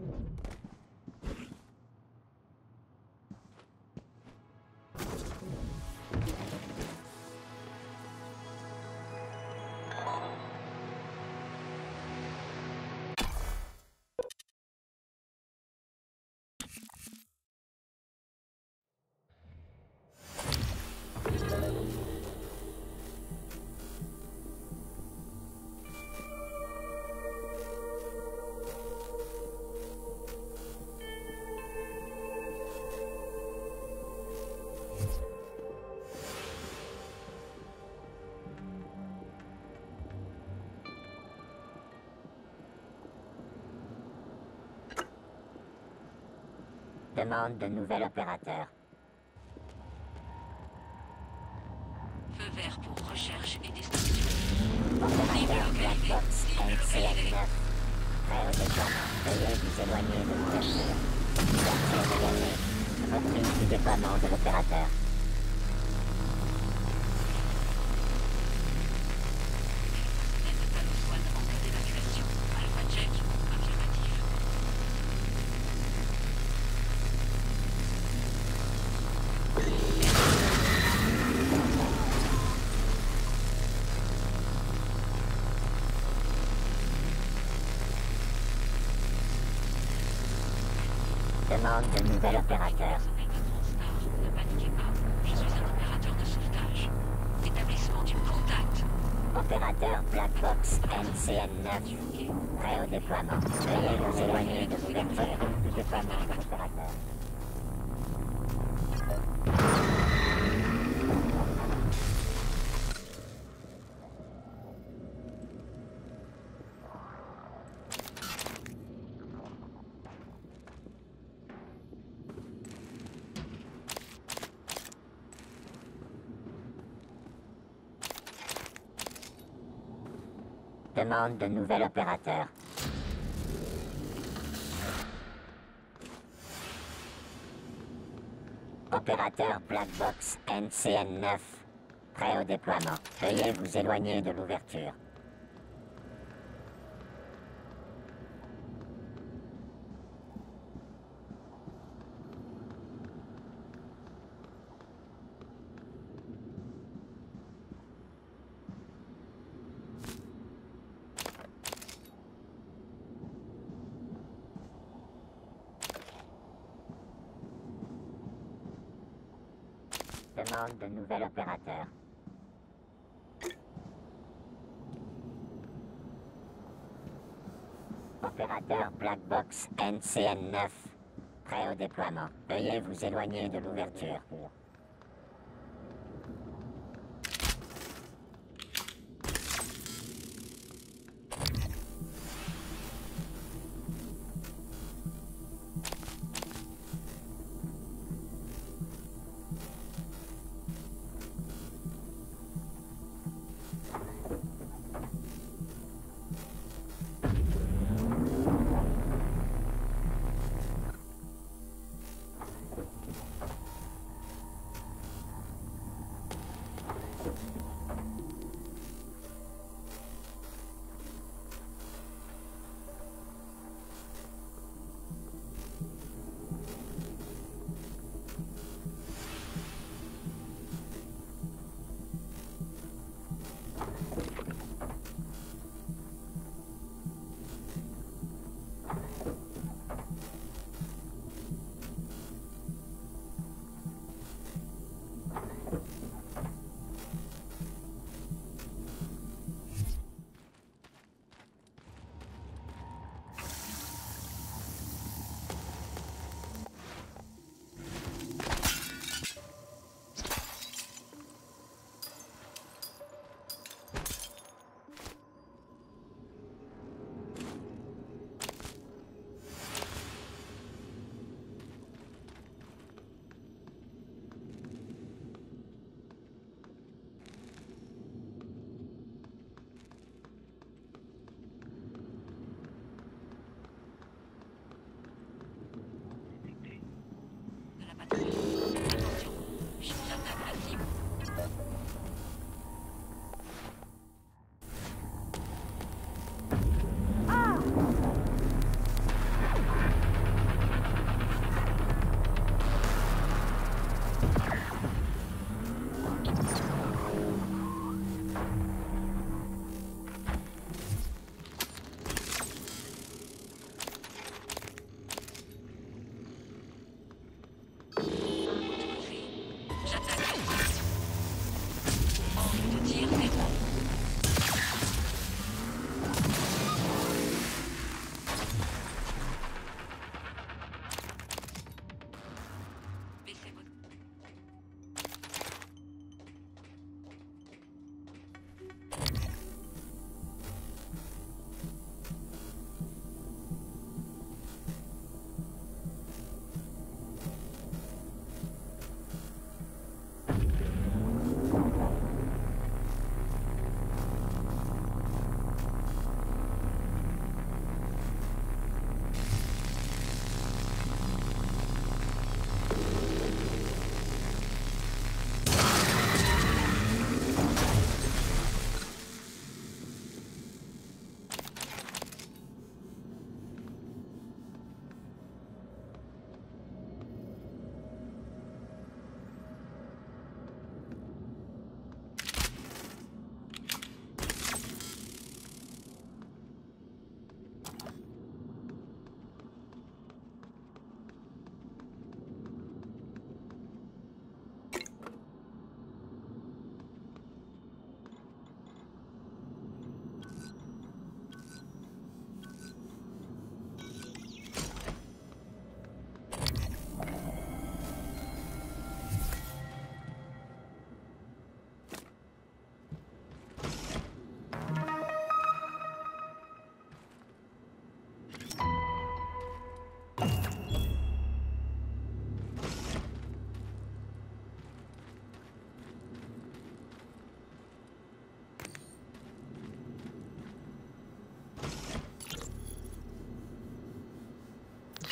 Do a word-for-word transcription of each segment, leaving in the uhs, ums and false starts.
Demande de nouvel opérateur. Feu vert pour recherche et destruction. Opérateur Black Box N C N neuf. Prêt au déploiement. Veuillez vous éloigner de l'ouverture. Ouverture dégagée. Reprise du déploiement de l'opérateur. En cas d'évacuation. Alpha check. Affirmatif. Demande de nouvel opérateur. Ne paniquez pas. Je suis un opérateur de sauvetage. Établissement du contact. Opérateur Black Box N C N neuf. Prêt au déploiement. Veuillez vous éloigner de l'ouverture du déploiement de l'opérateur. Demande de nouvel opérateur. Opérateur Black Box N C N neuf. Prêt au déploiement. Veuillez vous éloigner de l'ouverture. Demande de nouvel opérateur. Opérateur Black Box N C N neuf. Prêt au déploiement. Veuillez vous éloigner de l'ouverture.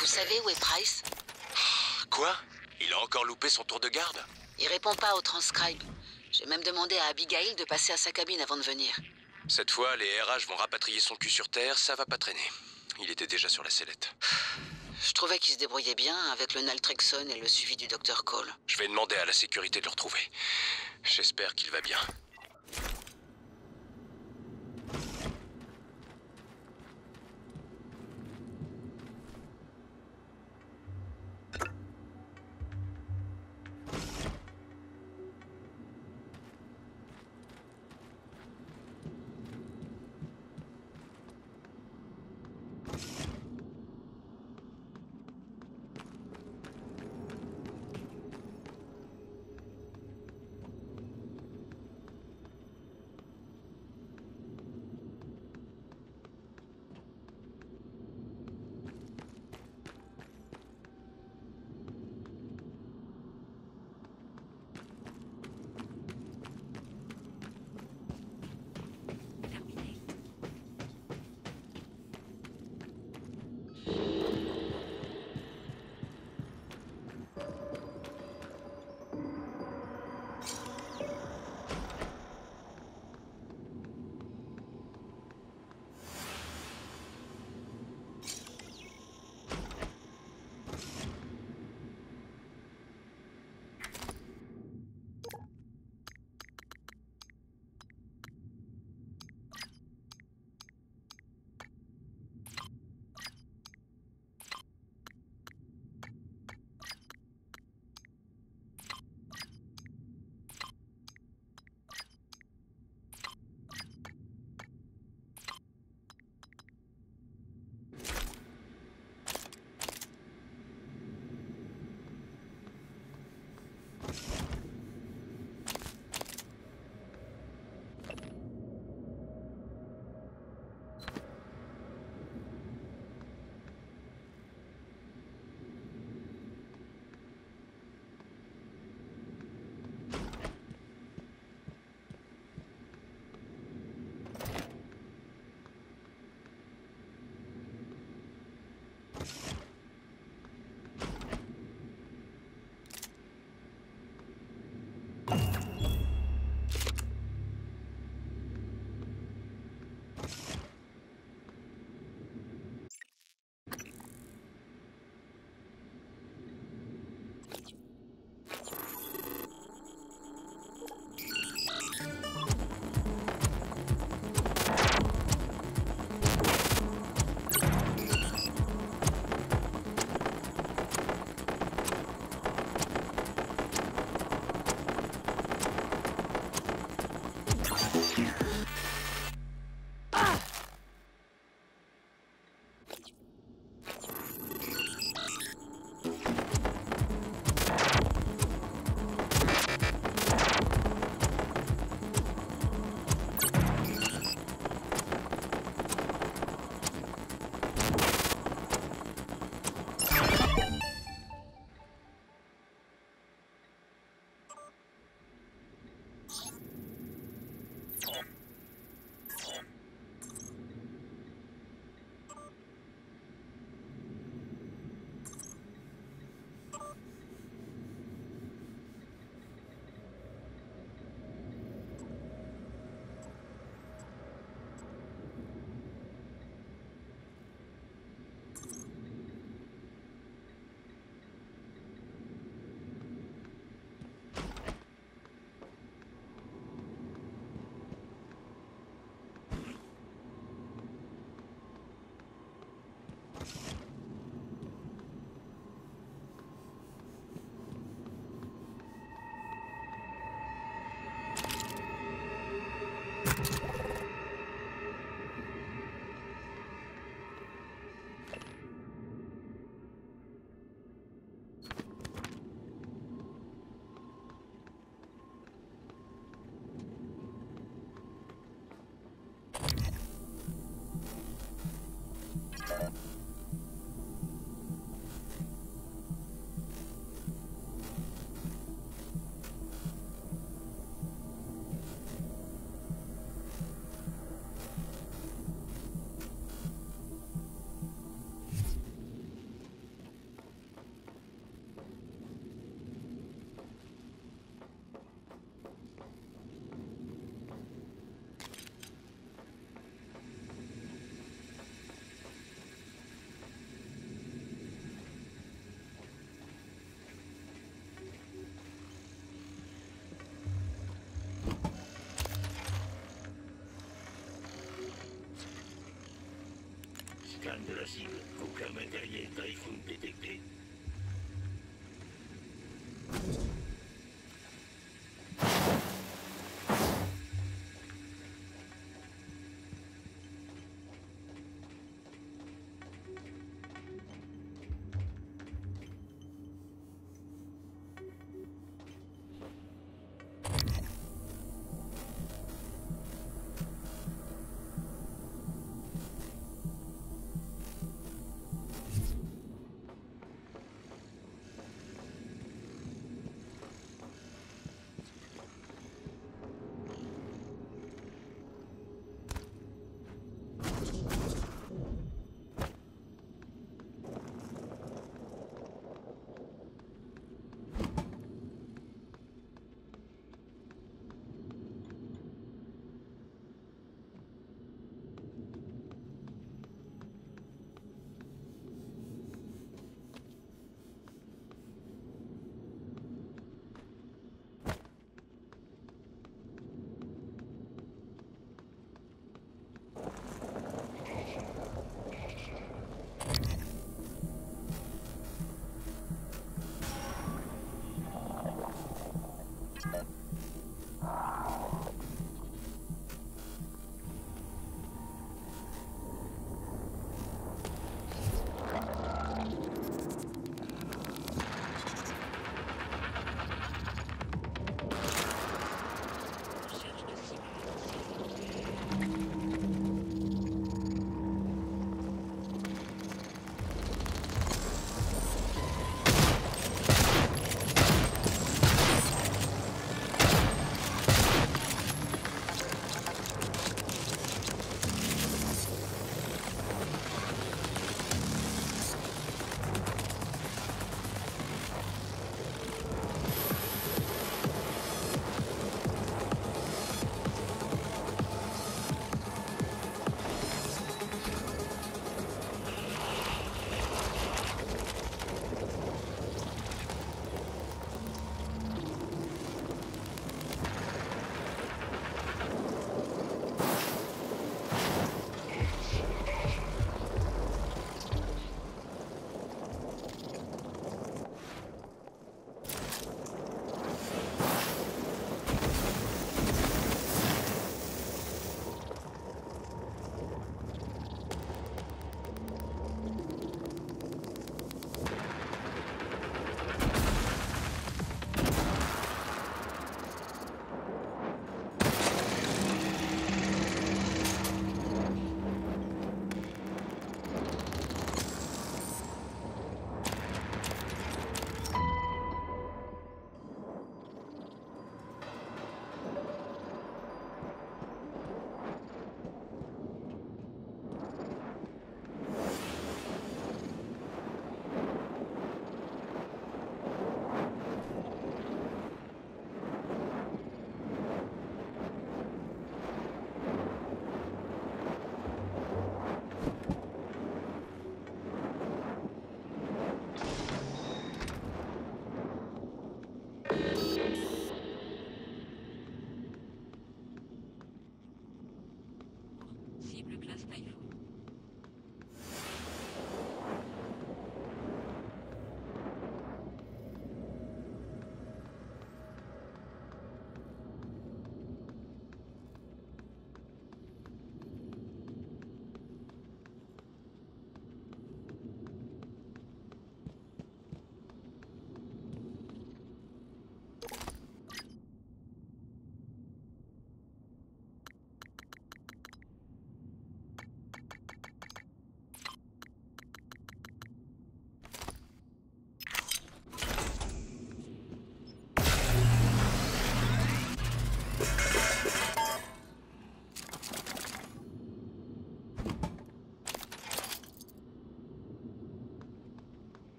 Vous savez où est Price? Quoi? Il a encore loupé son tour de garde? Il répond pas au transcribe. J'ai même demandé à Abigail de passer à sa cabine avant de venir. Cette fois, les R H vont rapatrier son cul sur Terre, ça va pas traîner. Il était déjà sur la sellette. Je trouvais qu'il se débrouillait bien avec le naltrexone et le suivi du docteur Cole. Je vais demander à la sécurité de le retrouver. J'espère qu'il va bien. scan de la cible. Aucun matériel Typhoon détecté.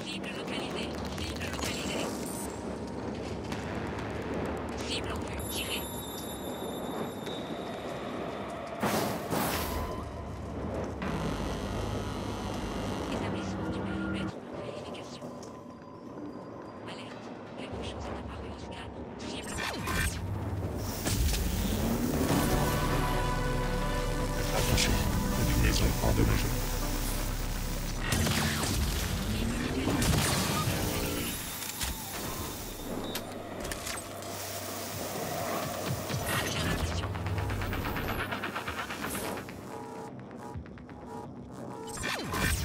Cible localisée. Cible localisée. Cible en vue. Tirez. Établissement du périmètre de vérification. Alerte. Quelque chose est apparu au scan. Cible. Attention, combinaison endommagée.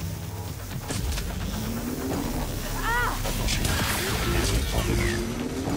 Attention, combinaison endommagée.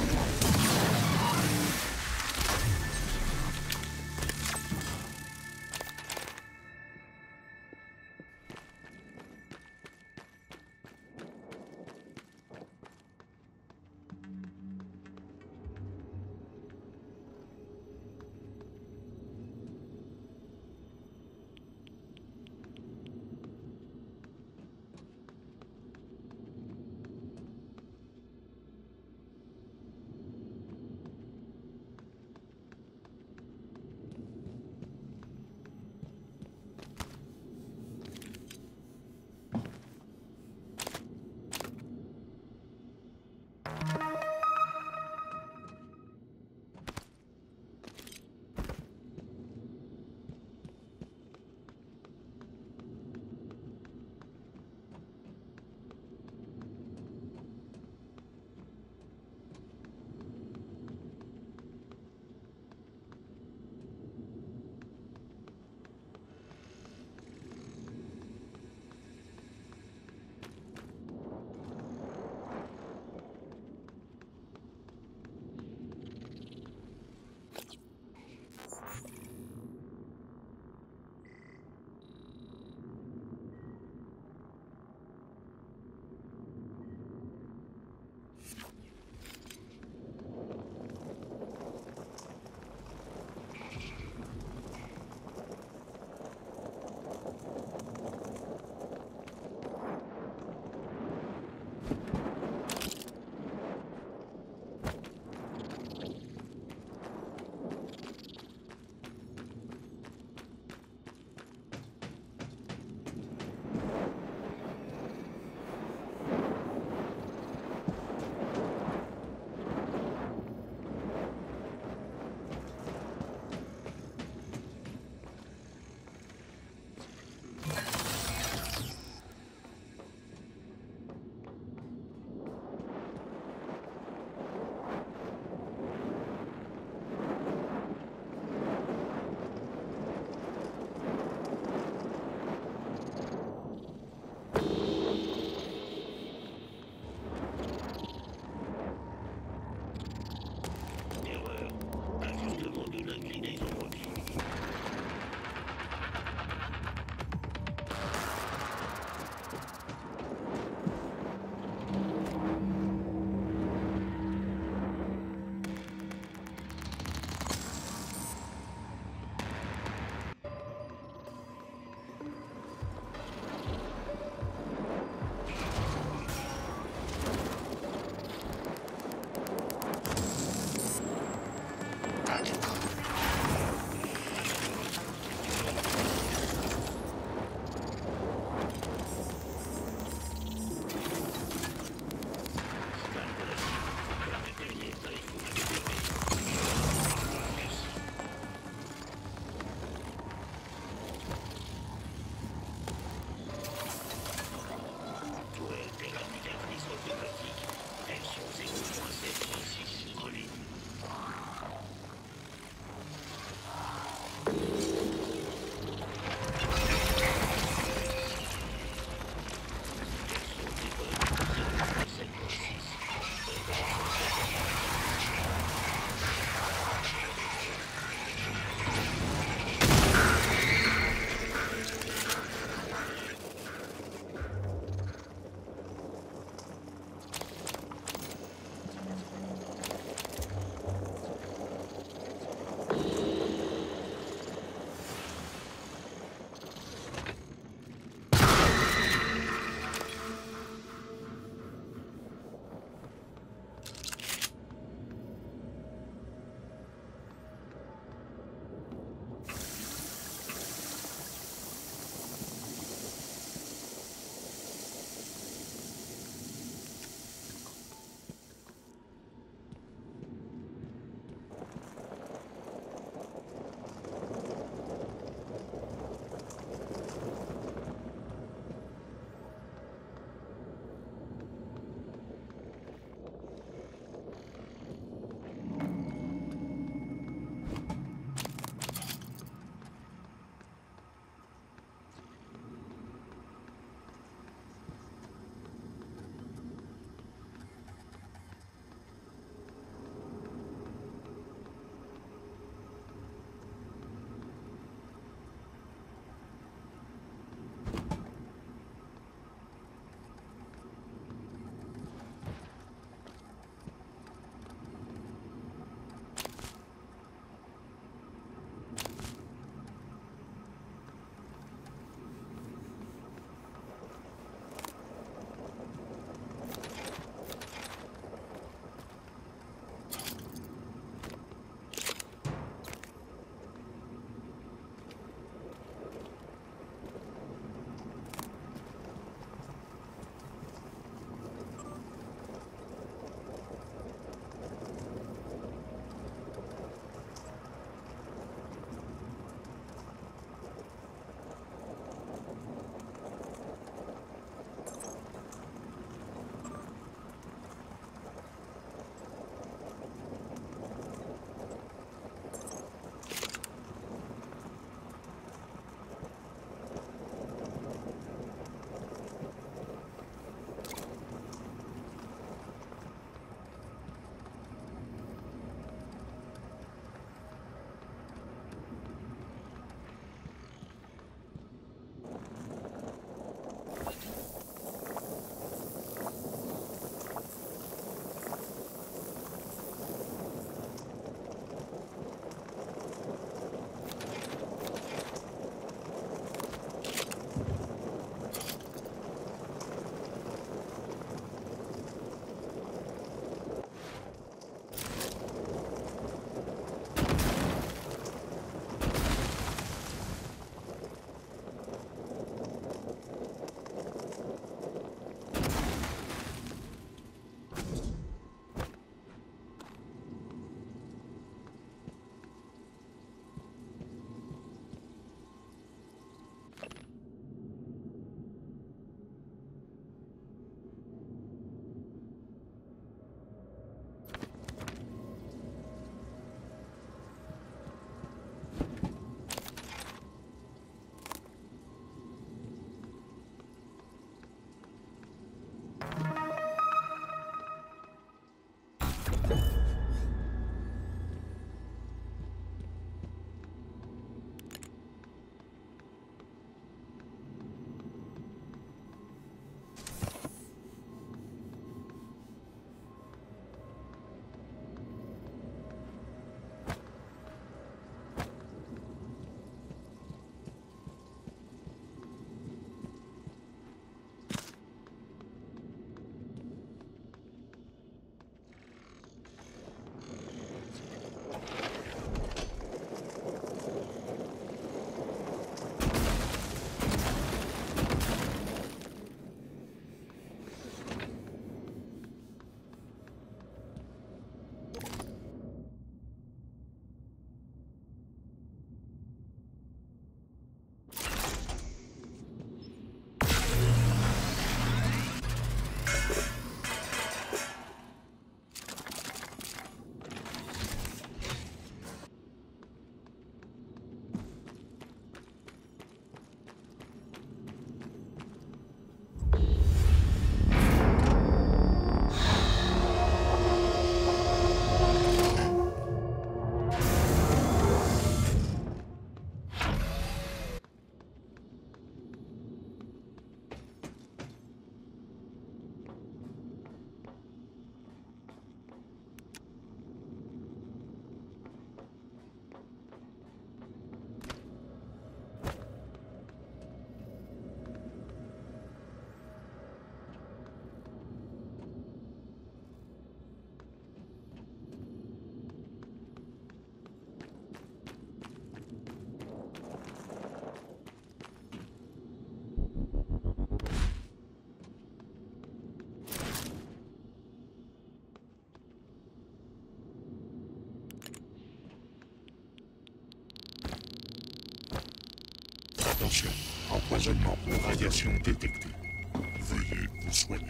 Attention, empoisonnement ou radiation détectée. Veuillez vous soigner.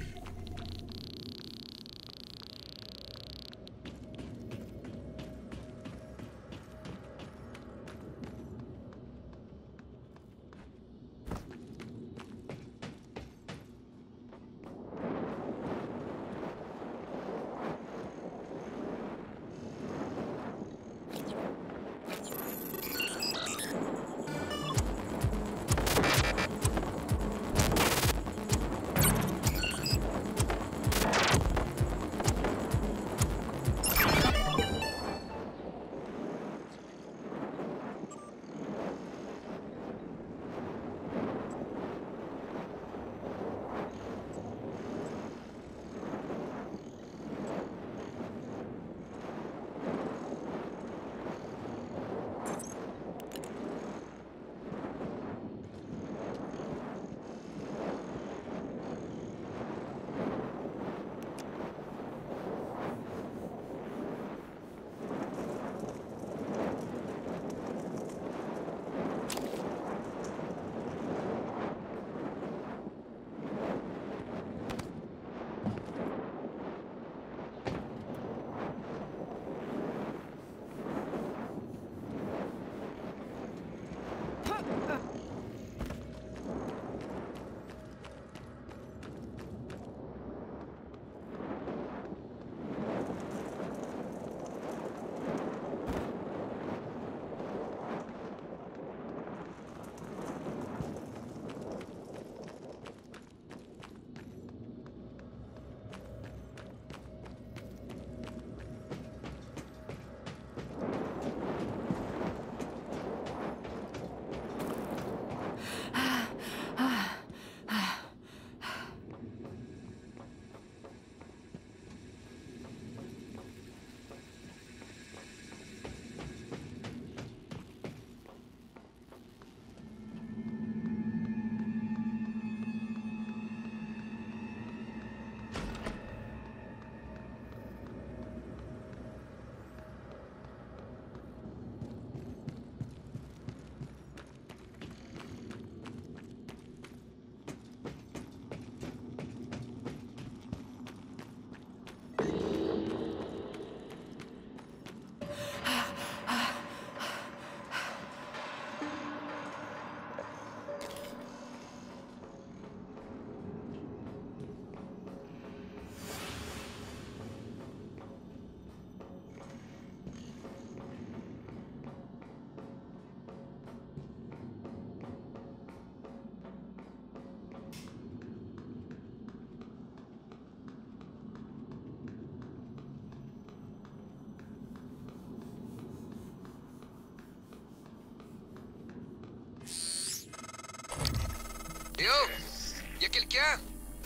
Eh oh! Y'a quelqu'un?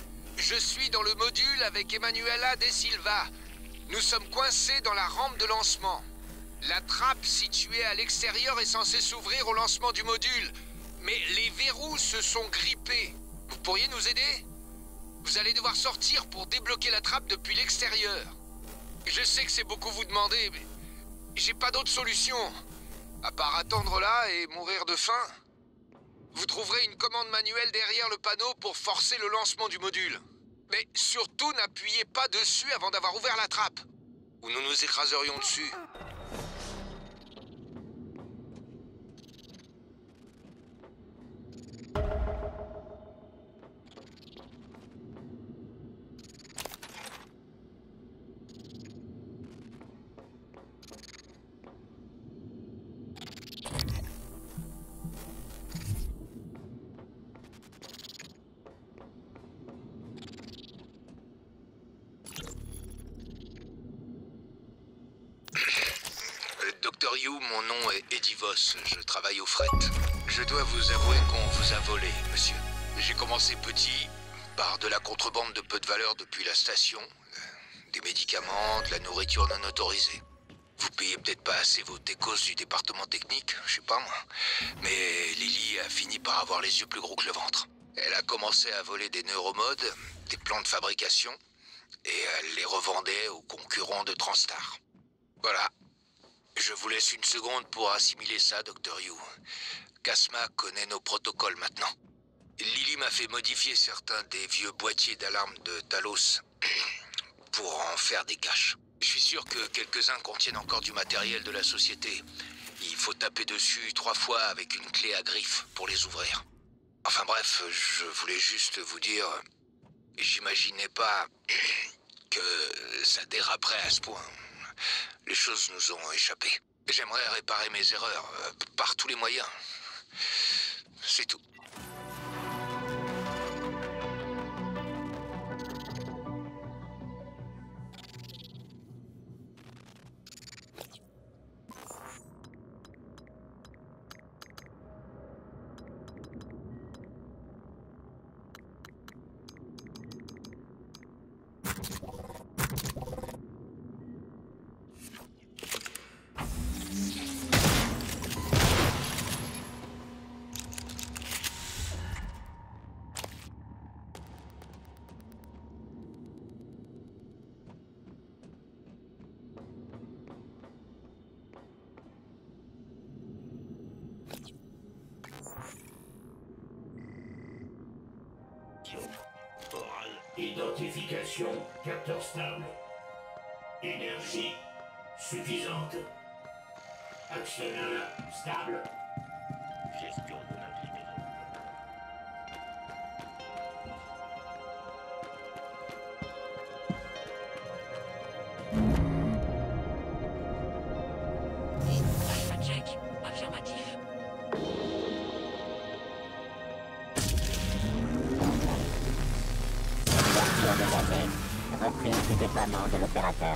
Je suis dans le module avec Emanuela De Silva. Nous sommes coincés dans la rampe de lancement. La trappe située à l'extérieur est censée s'ouvrir au lancement du module. Mais les verrous se sont grippés. Vous pourriez nous aider? Vous allez devoir sortir pour débloquer la trappe depuis l'extérieur. Je sais que c'est beaucoup vous demander, mais j'ai pas d'autre solution. À part attendre là et mourir de faim. Vous trouverez une commande manuelle derrière le panneau pour forcer le lancement du module. Mais surtout, n'appuyez pas dessus avant d'avoir ouvert la trappe, ou nous nous écraserions dessus. Docteur Yu, mon nom est Eddie Voss, je travaille au fret. Je dois vous avouer qu'on vous a volé, monsieur. J'ai commencé petit, par de la contrebande de peu de valeur depuis la station, des médicaments, de la nourriture non autorisée. Vous payez peut-être pas assez vos techos du département technique, je sais pas moi. Mais Lily a fini par avoir les yeux plus gros que le ventre. Elle a commencé à voler des neuromodes, des plans de fabrication, et elle les revendait aux concurrents de Transtar. Voilà. Je vous laisse une seconde pour assimiler ça, Docteur Yu. Casma connaît nos protocoles maintenant. Lily m'a fait modifier certains des vieux boîtiers d'alarme de Talos pour en faire des caches. Je suis sûr que quelques-uns contiennent encore du matériel de la société. Il faut taper dessus trois fois avec une clé à griffe pour les ouvrir. Enfin bref, je voulais juste vous dire... J'imaginais pas que ça déraperait à ce point. Les choses nous ont échappé. J'aimerais réparer mes erreurs euh, par tous les moyens. C'est tout. Identification, capteur stable. Énergie suffisante. Actionneur stable. Gestion de l'inclinaison. Alpha check, affirmatif. Dégagée. Reprise du déploiement de l'opérateur.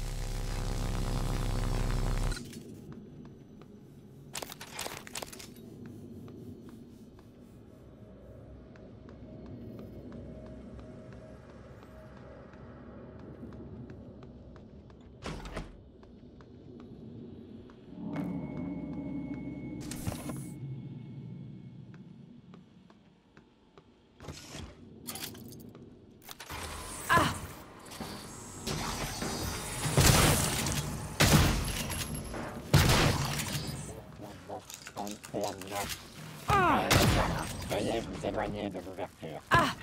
Veuillez vous éloigner de l'ouverture. Ah!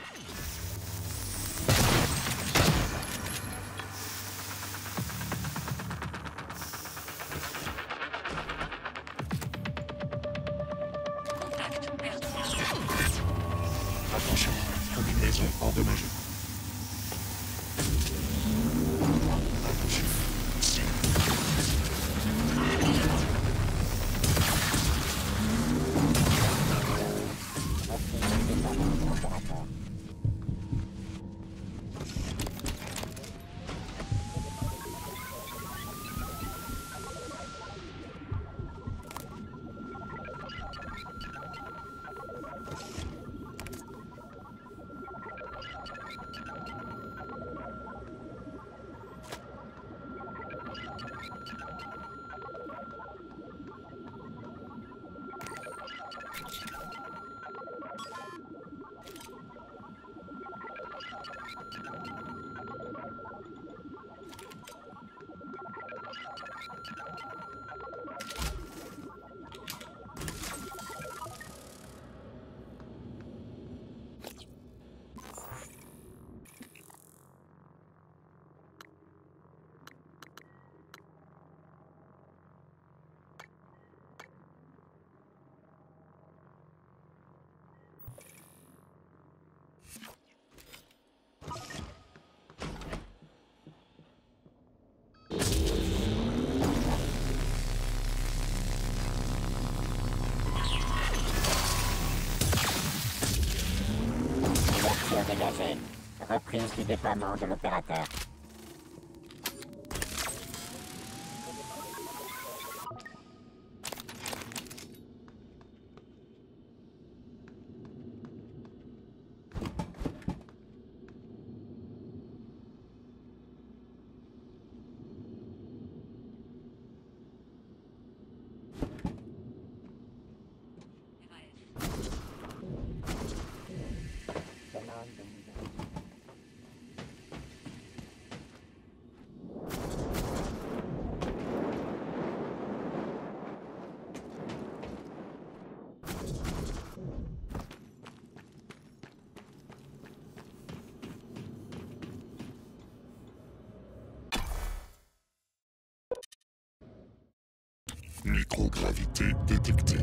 Contact perturbé. Attention, combinaison endommagée. Attention, cible. Dégagée. Reprise du déploiement de l'opérateur. Microgravité détectée.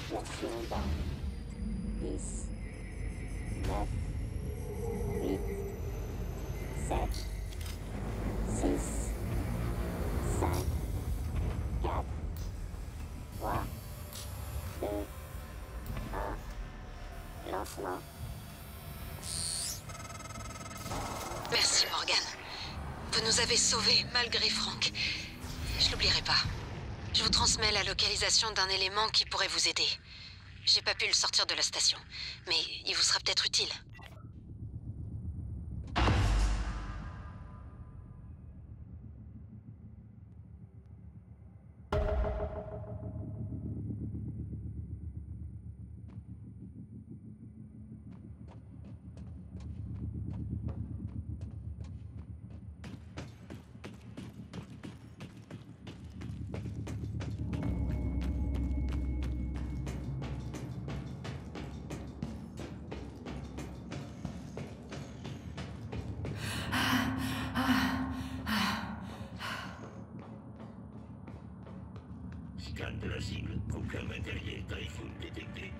Je suis dans dix, neuf, huit, sept, six, cinq, quatre, trois, deux, un. Lancement. Merci, Morgan. Vous nous avez sauvés, malgré Frank. Je l'oublierai pas. Je vous transmets la localisation d'un élément qui pourrait vous aider. J'ai pas pu le sortir de la station, mais il vous sera peut-être utile. Scan de la cible. Aucun matériel Typhoon détecté.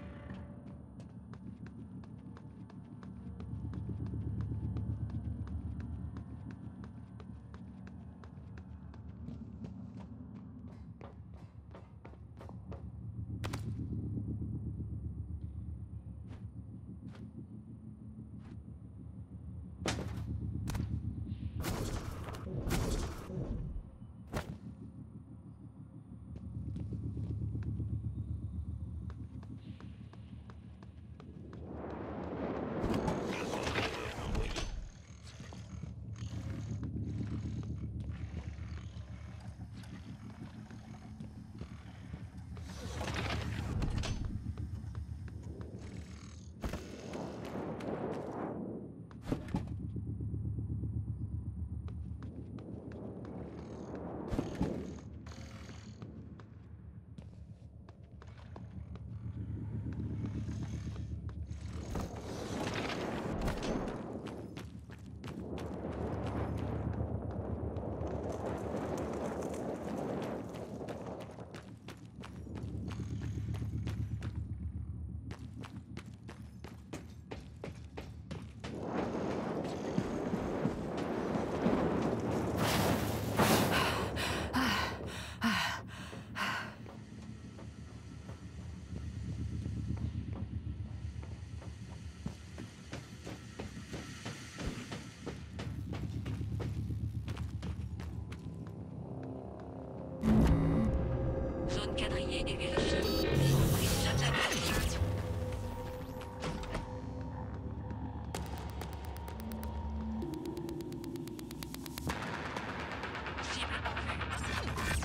Zone quadrillée et vérifiée. Reprise d'attaque active. Cible en vue.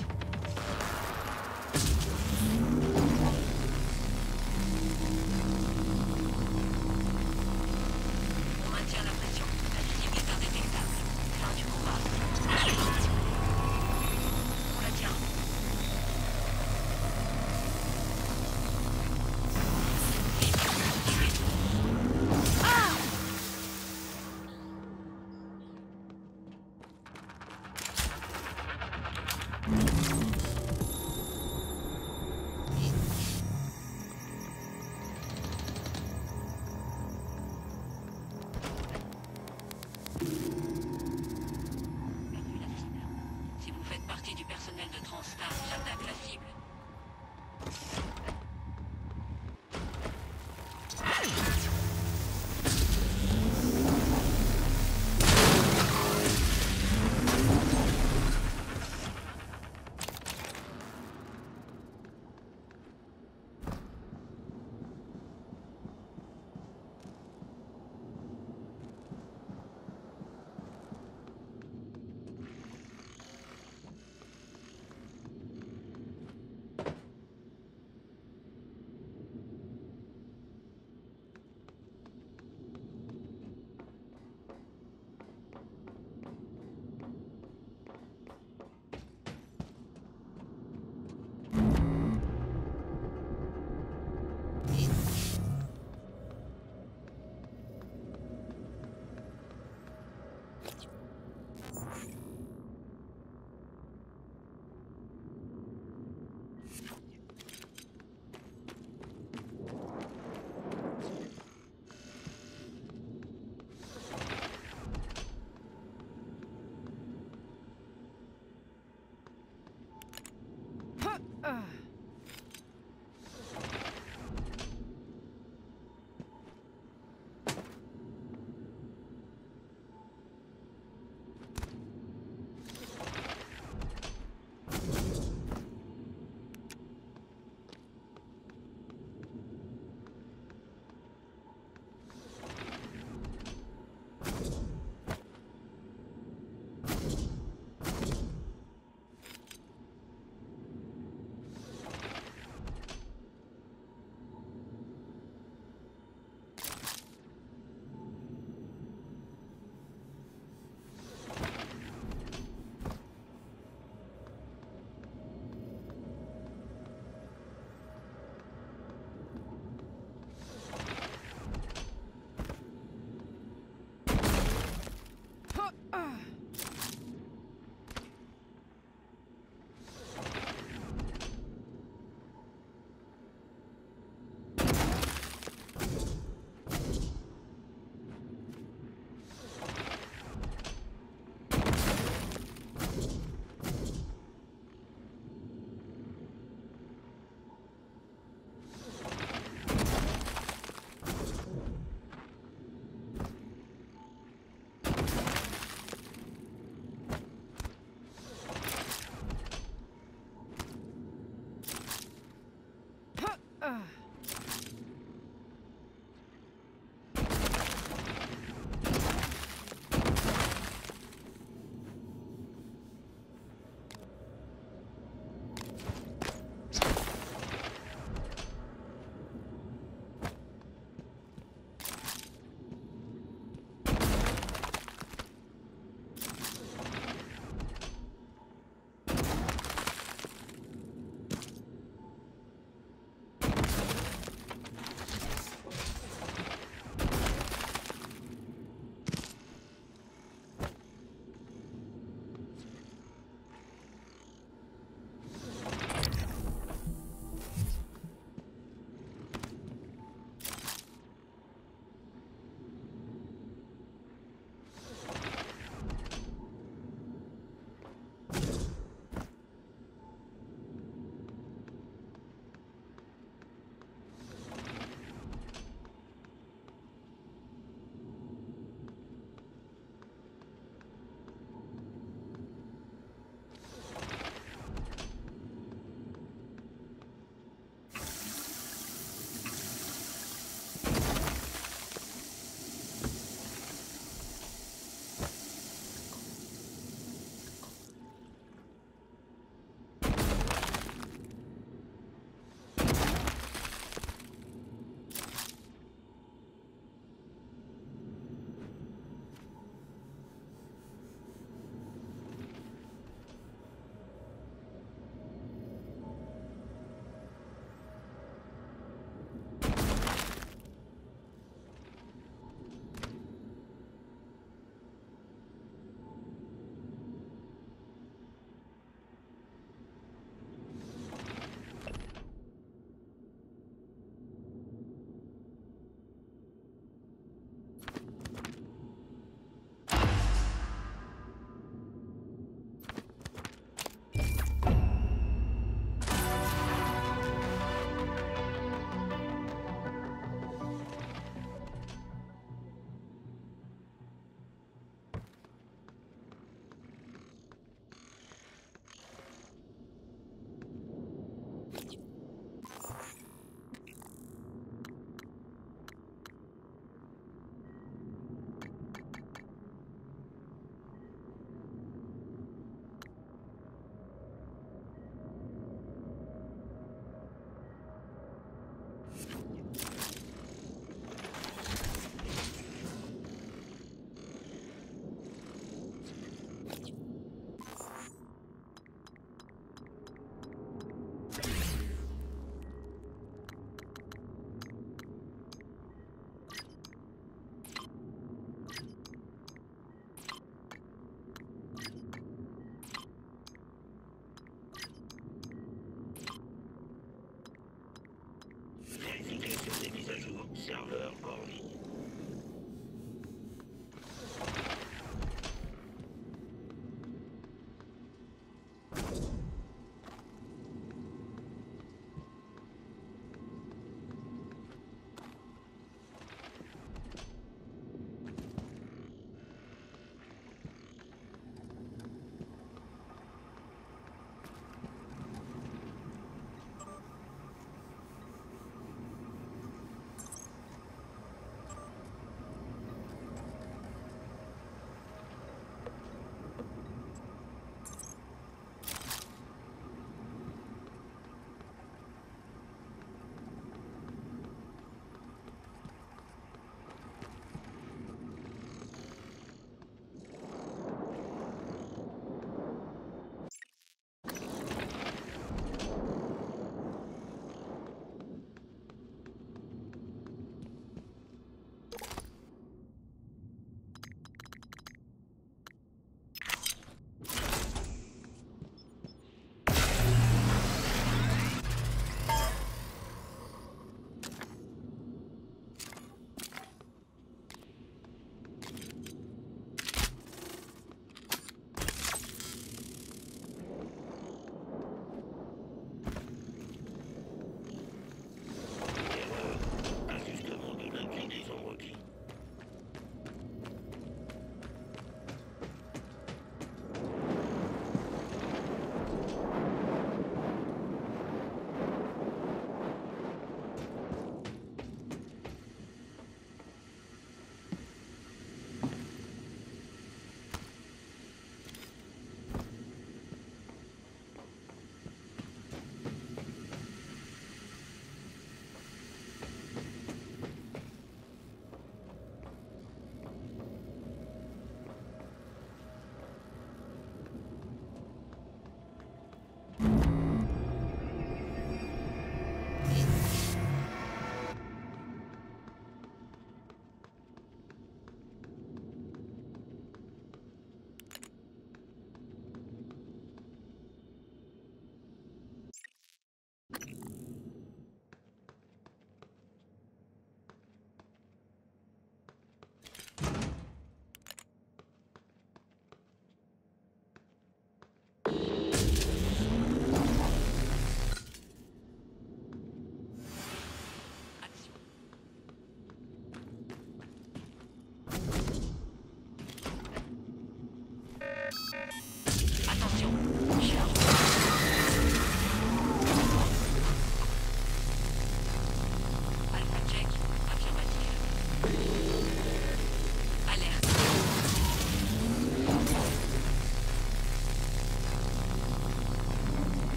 On maintient la pression. La cible est indétectable. Fin du combat. On la tient. Perdu la cible. Si vous faites partie du personnel de Transstar, j'attaque la cible.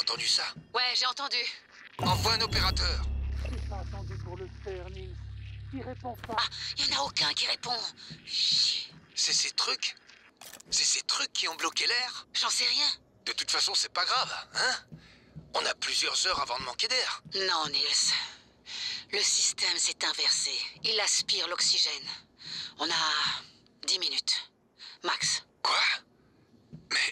entendu ça? Ouais, j'ai entendu. Envoie un opérateur. J'ai pas attendu pour le faire, Nils. Il répond pas. Ah, y en a aucun qui répond. Chier. C'est ces trucs? C'est ces trucs qui ont bloqué l'air? J'en sais rien. De toute façon, c'est pas grave, hein? On a plusieurs heures avant de manquer d'air. Non, Nils. Le système s'est inversé. Il aspire l'oxygène. On a dix minutes. Max. Quoi? Mais...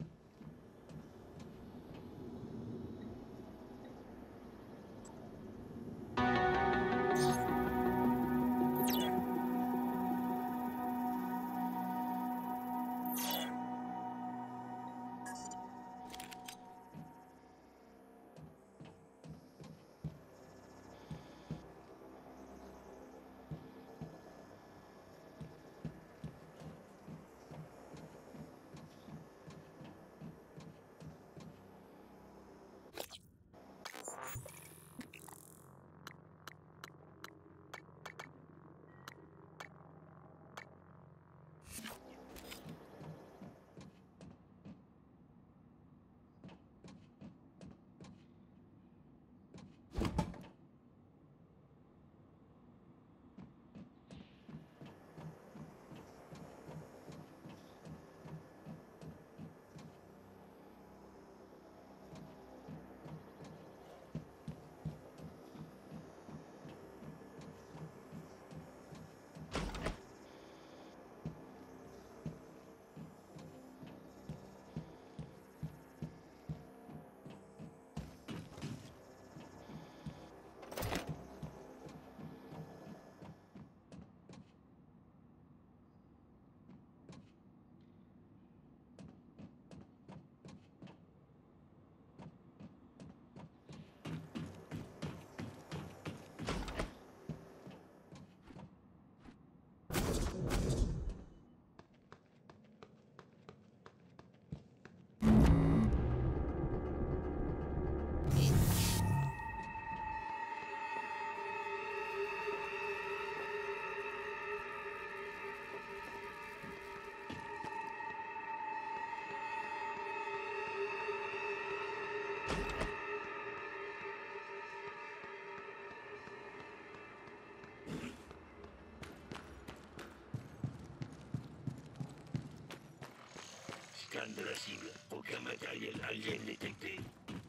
Scan de la cible. Aucun matériel alien détecté.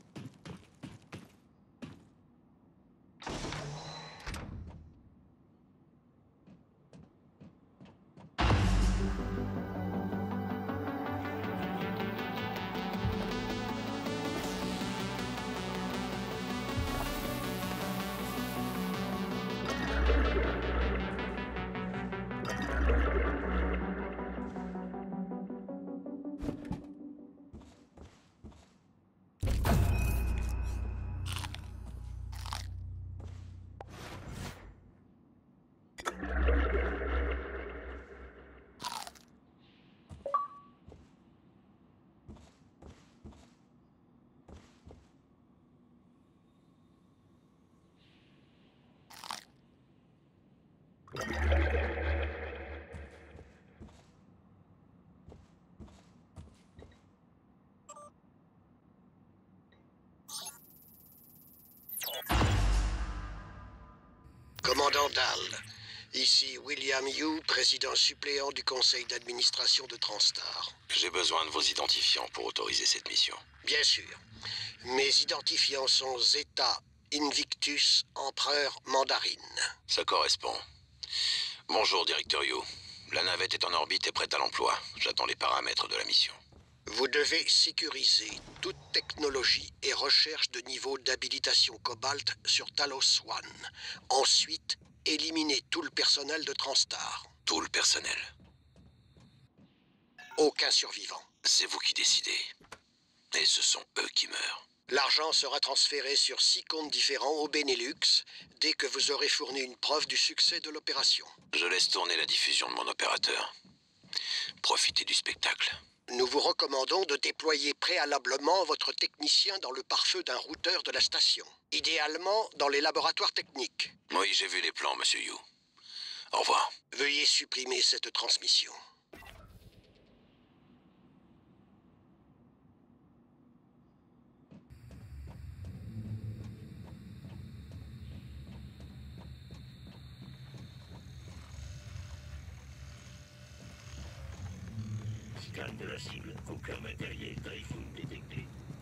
Commandant Dahl, ici William Yu, président suppléant du conseil d'administration de Transstar. J'ai besoin de vos identifiants pour autoriser cette mission. Bien sûr. Mes identifiants sont Zeta Invictus, empereur mandarine. Ça correspond. Bonjour, directeur Yu. La navette est en orbite et prête à l'emploi. J'attends les paramètres de la mission. Vous devez sécuriser toute technologie et recherche de niveau d'habilitation Cobalt sur Talos One. Ensuite, éliminer tout le personnel de Transstar. Tout le personnel. Aucun survivant. C'est vous qui décidez. Et ce sont eux qui meurent. L'argent sera transféré sur six comptes différents au Benelux dès que vous aurez fourni une preuve du succès de l'opération. Je laisse tourner la diffusion de mon opérateur. Profitez du spectacle. Nous vous recommandons de déployer préalablement votre technicien dans le pare-feu d'un routeur de la station. Idéalement, dans les laboratoires techniques. Oui, j'ai vu les plans, monsieur Yu. Au revoir. Veuillez supprimer cette transmission. Scan de la cible. Aucun matériel Typhoon détecté.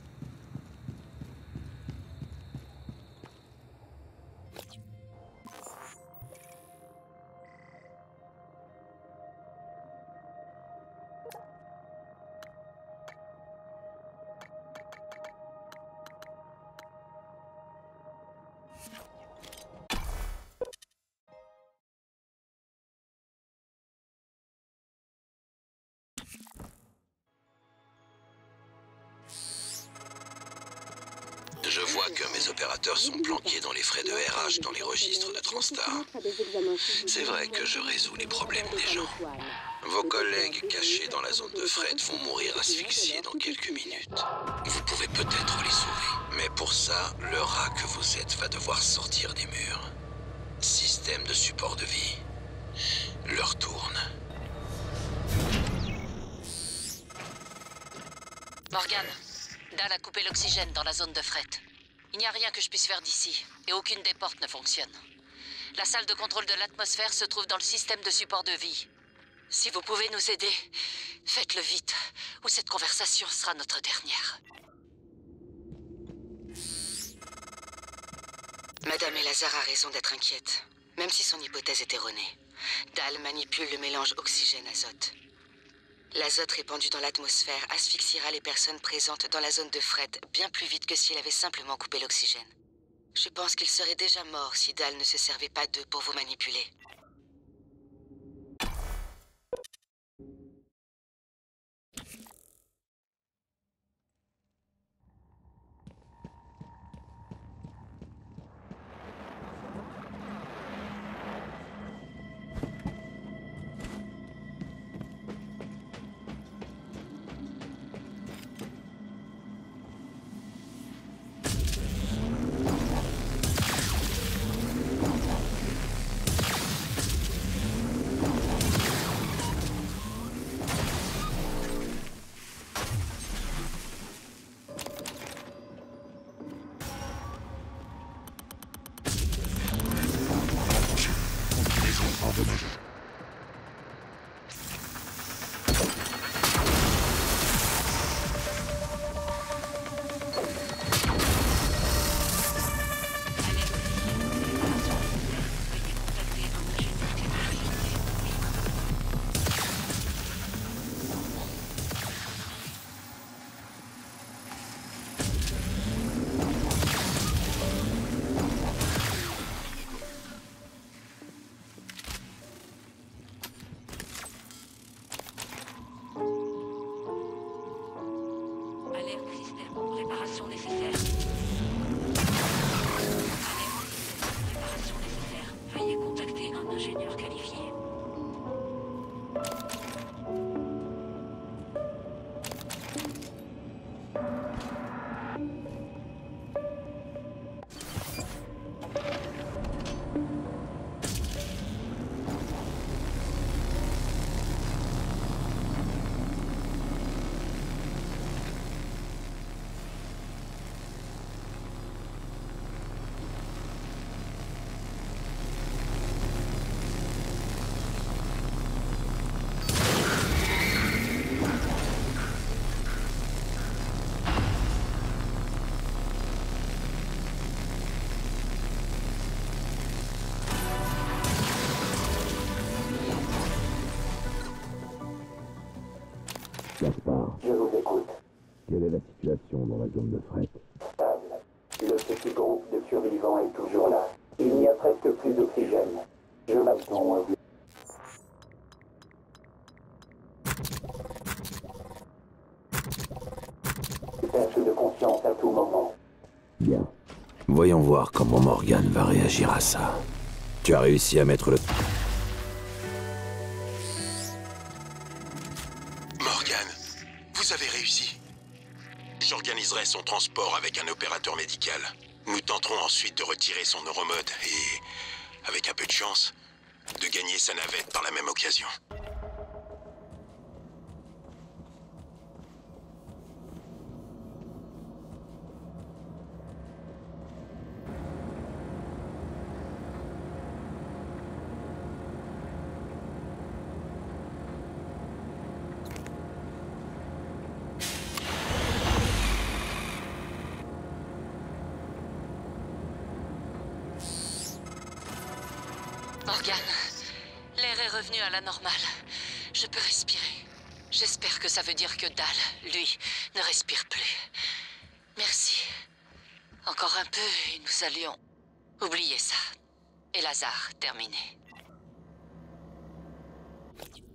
Je vois que mes opérateurs sont planqués dans les frais de R H dans les registres de Transtar. C'est vrai que je résous les problèmes des gens. Vos collègues cachés dans la zone de fret vont mourir asphyxiés dans quelques minutes. Vous pouvez peut-être les sauver, mais pour ça, le rat que vous êtes va devoir sortir des murs. Système de support de vie. L'heure tourne. Morgan, Dal a coupé l'oxygène dans la zone de fret. Il n'y a rien que je puisse faire d'ici, et aucune des portes ne fonctionne. La salle de contrôle de l'atmosphère se trouve dans le système de support de vie. Si vous pouvez nous aider, faites-le vite, ou cette conversation sera notre dernière. Madame Elazar a raison d'être inquiète, même si son hypothèse est erronée. Dal manipule le mélange oxygène-azote. L'azote répandu dans l'atmosphère asphyxiera les personnes présentes dans la zone de fret bien plus vite que s'il avait simplement coupé l'oxygène. Je pense qu'ils seraient déjà morts si Dal ne se servait pas d'eux pour vous manipuler. Réparation nécessaire. Réparation nécessaire. Veuillez contacter un ingénieur qualifié. Gaspard, Je vous écoute. quelle est la situation dans la zone de fret? Stable. Le petit groupe de survivants est toujours là. Il n'y a presque plus d'oxygène. Je m'attends à vous. Perte de conscience à tout moment. Bien. Voyons voir comment Morgan va réagir à ça. Tu as réussi à mettre le... Morgan, vous avez réussi. J'organiserai son transport avec un opérateur médical. Nous tenterons ensuite de retirer son neuromode et, avec un peu de chance, de gagner sa navette par la même occasion. Morgan, l'air est revenu à la normale. Je peux respirer. J'espère que ça veut dire que Dal, lui, ne respire plus. Merci. Encore un peu et nous allions oublier ça. Et Lazare terminé.